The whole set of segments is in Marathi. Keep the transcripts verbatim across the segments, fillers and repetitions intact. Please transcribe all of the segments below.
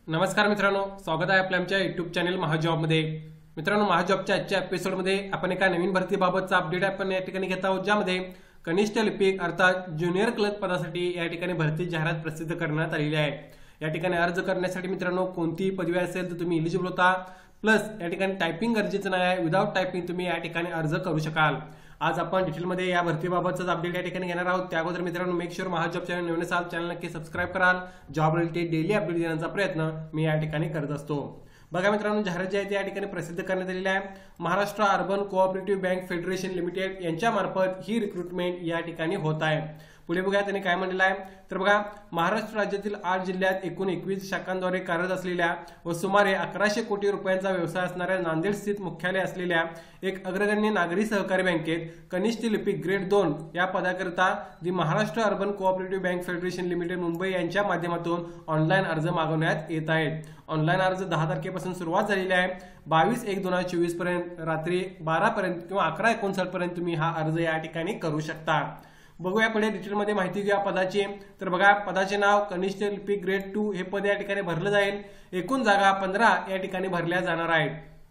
नमस्कार मित्रांनो, स्वागत आहे आपल्या आमच्या युट्यूब चॅनल महाजॉबमध्ये। मित्रांनो, महाजॉबच्या आजच्या एपिसोडमध्ये आपण एका नवीन भरतीबाबतचा अपडेट आपण या ठिकाणी घेत आहोत, ज्यामध्ये कनिष्ठ लिपिक अर्थात ज्युनियर क्लर्क पदासाठी या ठिकाणी भरती जाहिरात प्रसिद्ध करण्यात आलेली आहे। या ठिकाणी अर्ज करण्यासाठी मित्रांनो कोणतीही पदवी असेल तर तुम्ही एलिजिबल होता, प्लस या ठिकाणी टायपिंग गरजेचं नाही आहे, विदाउट टायपिंग तुम्ही या ठिकाणी अर्ज करू शकाल। आज आपण डिटेलमध्ये या भरतीबाबतचा अपडेट या ठिकाणी घेणार आहोत। त्या अगोदर मित्रांनो, मेक शुअर महाजॉब चॅनल नवीन असाल चॅनल नक्की सबस्क्राइब कराल। जॉब रिलेटेड डेली अपडेट देण्याचा प्रयत्न मी या ठिकाणी करत असतो। बघा मित्रांनो, जाहिरात जी आहे ती या ठिकाणी प्रसिद्ध करण्यात आलेली आहे। Maharashtra urban cooperative bank federation limited यांच्या मार्फत ही रिक्रुटमेंट या ठिकाणी होत आहे। पुढे बघा त्यांनी काय म्हटलेलं आहे तर बघा, महाराष्ट्र राज्यातील आठ जिल्ह्यात एकूण एकवीस शाखांद्वारे कार्यरत असलेल्या व सुमारे अकराशे कोटी रुपयांचा व्यवसाय असणाऱ्या नांदेड स्थित मुख्यालय असलेल्या एक अग्रगण्य नागरी सहकारी बँकेत कनिष्ठ लिपिक ग्रेड दोन या पदाकरिता the Maharashtra urban cooperative bank federation limited Mumbai यांच्या माध्यमातून ऑनलाईन अर्ज मागवण्यात येत आहेत। ऑनलाईन अर्ज दहा तारखेपासून सुरुवात झालेली आहे। बावीस एक दोन हजार चोवीस पर्यंत रात्री बारा पर्यंत किंवा अकरा एकोणसाठ पर्यंत तुम्ही हा अर्ज या ठिकाणी करू शकता। बघूया पुढे डिटेलमध्ये माहिती घेऊया पदाची। तर बघा, पदाचे नाव कनिष्ठ लिपिक ग्रेड टू हे पद या ठिकाणी भरलं जाईल। एकूण जागा पंधरा या ठिकाणी भरल्या जाणार आहेत।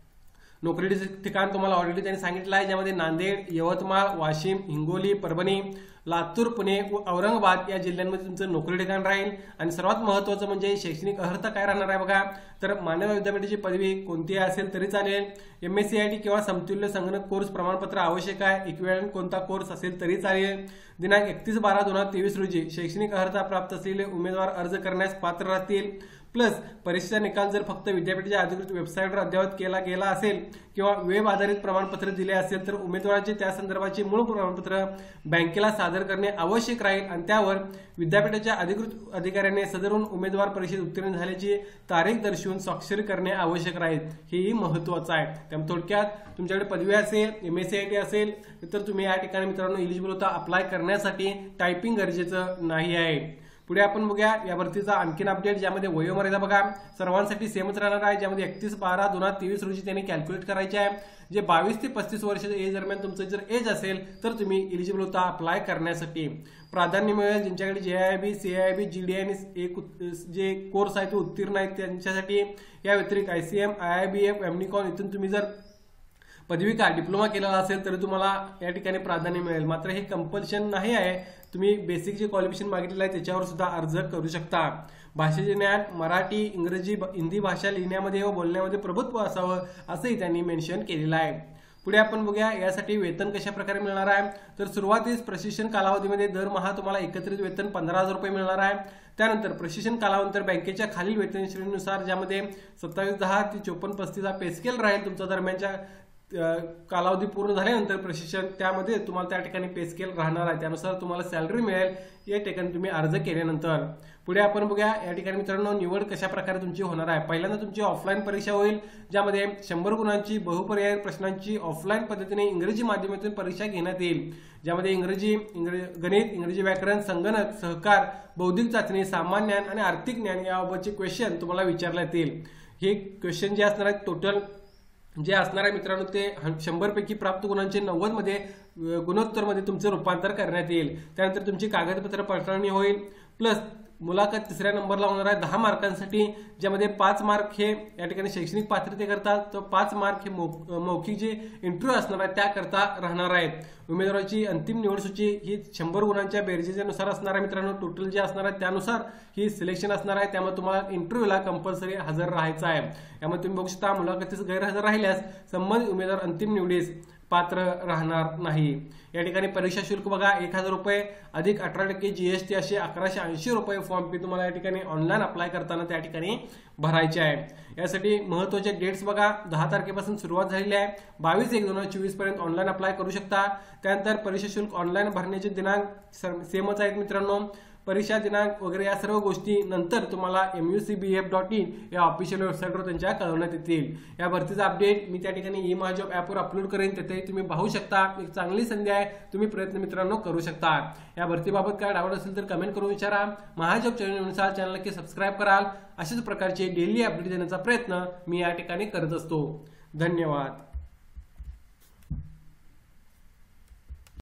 नोकरीचे ठिकाण तुम्हाला ऑलरेडी त्यांनी सांगितलं आहे, ज्यामध्ये नांदेड, यवतमाळ, वाशिम, हिंगोली, परभणी, लातूर, पुणे व औरंगाबाद या जिल्ह्यांमध्ये तुमचं नोकरी ठिकाण राहील। आणि सर्वात महत्त्वाचं म्हणजे शैक्षणिक अर्हता काय राहणार आहे बघा, तर मानव विद्यापीठाची पदवी कोणती असेल तरी चालेल। M S C I T किंवा समतुल्य संगणक कोर्स प्रमाणपत्र आवश्यक आहे। इक्विव्हॅलंट कोणता कोर्स असेल तरी चालेल। दिनांक एकतीस बारा दोन हजार तेवीस रोजी शैक्षणिक अर्हता प्राप्त असलेले उमेदवार अर्ज करण्यास पात्र राहतील। प्लस परीक्षा निकाल जर फक्त विद्यापीठाच्या अधिकृत वेबसाईटवर अद्ययावत केला गेला असेल किंवा वेब आधारित प्रमाणपत्र दिले असेल तर उमेदवाराचे त्या संदर्भाचे मूळ प्रमाणपत्र बँकेला सादर करणे आवश्यक राहील आणि त्यावर विद्यापीठाच्या अधिकृत अधिकाऱ्याने सदरून उमेदवार परीक्षेत उत्तीर्ण झाल्याची तारीख दर्शवून स्वाक्षरी करणे आवश्यक राहील। हेही महत्त्वाचं आहे। त्यामुळे थोडक्यात तुमच्याकडे पदवी असेल, M S C I T असेल तर तुम्ही या ठिकाणी मित्रांनो एलिजिबल होता अप्लाय करण्यासाठी। टायपिंग गरजेचं नाही आहे। पुढे आपण बघूया या भरतीचा आणखीन अपडेट, ज्यामध्ये वयोमर्यादा बघा सर्वांसाठी सेमच राहणार आहे, ज्यामध्ये एकतीस बारा दोन हजार तेवीस रोजी त्यांनी कॅल्क्युलेट करायचे आहे। जे बावीस ते पस्तीस वर्षाच्या एज दरम्यान तुमचं जर एज असेल तर तुम्ही एलिजिबल होता अप्लाय करण्यासाठी। प्राधान्य मिळेल ज्यांच्याकडे JAIIB, CAIIB, G D आणि एक जे कोर्स आहे ते उत्तीर्ण आहेत त्यांच्यासाठी। या व्यतिरिक्त I C M, I I B F, एमनिकॉन इथून तुम्ही जर पदवी का डिप्लोमा केलेला असेल तरी तुम्हाला या ठिकाणी प्राधान्य मिळेल। मात्र हे कंपल्शन नाही आहे, तुम्ही बेसिक जे क्वालिफिकेशन मागितलेलं आहे त्याच्यावर सुद्धा अर्ज करू शकता। भाषेचे ज्ञान मराठी, इंग्रजी, हिंदी भाषा लिहिण्यामध्ये व बोलण्यामध्ये प्रभुत्व असावं असंही त्यांनी मेन्शन केलेलं आहे। पुढे आपण बघूया यासाठी वेतन कशा प्रकारे मिळणार आहे। तर सुरुवातीस प्रशिक्षण कालावधीमध्ये दरमहा तुम्हाला एकत्रित वेतन पंधरा हजार रुपये मिळणार आहे। त्यानंतर प्रशिक्षण कालावंतर बँकेच्या खालील वेतन श्रेणीनुसार, ज्यामध्ये सत्तावीस दहा ते चोपन्न पस्तीस हा पे स्केल राहील तुमचा दरम्यानच्या कालावधी पूर्ण झाल्यानंतर प्रशिक्षण, त्यामध्ये तुम्हाला त्या ठिकाणी पे स्केल राहणार आहे, त्यानुसार तुम्हाला सॅलरी मिळेल या ठिकाणी तुम्ही अर्ज केल्यानंतर। पुढे आपण बघूया या ठिकाणी मित्रांनो निवड कशा प्रकारे तुमची होणार आहे। पहिल्यांदा तुमची ऑफलाईन परीक्षा होईल, ज्यामध्ये शंभर गुणांची बहुपर्याय प्रश्नांची ऑफलाईन पद्धतीने इंग्रजी माध्यमातून परीक्षा घेण्यात येईल, ज्यामध्ये इंग्रजी, इंग्रजी गणित, इंग्रजी व्याकरण, संगणक, सहकार, बौद्धिक चाचणी, सामान्य ज्ञान आणि आर्थिक ज्ञान याबाबतचे क्वेश्चन तुम्हाला विचारण्यात येईल। हे क्वेश्चन जे असणार आहेत टोटल जे असणार आहे मित्रांनो ते शंभर पैकी प्राप्त गुणांचे नव्वद मध्ये गुणोत्तर मध्ये तुमचं रूपांतर करण्यात येईल। त्यानंतर तुमची कागदपत्र पडताळणी होईल। प्लस मुलाखत तिसऱ्या नंबरला होणार आहे दहा मार्कांसाठी, ज्यामध्ये पाच मार्क हे या ठिकाणी शैक्षणिक पात्रतेकरता तर पाच मार्क हे मौखिक जे इंटरव्ह्यू असणार आहे त्याकरता राहणार आहेत। उमेदवाराची अंतिम निवड सूची ही शंभर गुणांच्या बेरजेनुसार असणार आहे मित्रांनो। टोटल जे असणार आहे त्यानुसार ही सिलेक्शन असणार आहे, त्यामुळे तुम्हाला इंटरव्ह्यूला कंपल्सरी हजर राहायचं आहे। यामध्ये तुम्ही बघू शकता मुलाखतीस गैरहजर राहिल्यास संबंधित उमेदवार अंतिम निवडीस पात्र राहणार नाही। या ठिकाणी परीक्षा शुल्क बघा एक हजार रुपये अधिक अठरा टक्के जीएसटी असे अकराशे ऐंशी रुपये फॉर्म फी तुम्हाला या ठिकाणी ऑनलाईन अप्लाय करताना त्या ठिकाणी भरायचे आहे। यासाठी महत्त्वाचे डेट्स बघा, दहा तारखेपासून सुरुवात झालेली आहे, बावीस एक दोन हजार चोवीस पर्यंत ऑनलाईन अप्लाय करू शकता। त्यानंतर परीक्षा शुल्क ऑनलाईन भरण्याचे दिनांक सेमच आहेत मित्रांनो। परीक्षा दिनांक वगैरे या सर्व गोष्टी नंतर तुम्हाला M U C B F dot in या ऑफिशियल वेबसाईटवर त्यांच्या कळवण्यात येतील। या भरतीचा अपडेट मी त्या ठिकाणी ई महाजॉब ॲपवर अपलोड करेन, तिथे तुम्ही पाहू शकता। एक चांगली संधी आहे, तुम्ही प्रयत्न मित्रांनो करू शकता। या भरतीबाबत काय डाऊट असेल तर कमेंट करून विचारा। महाजॉब चॅनलनुसार चॅनल नक्की सबस्क्राईब कराल। अशाच प्रकारचे डेली अपडेट देण्याचा प्रयत्न मी या ठिकाणी करत असतो। धन्यवाद।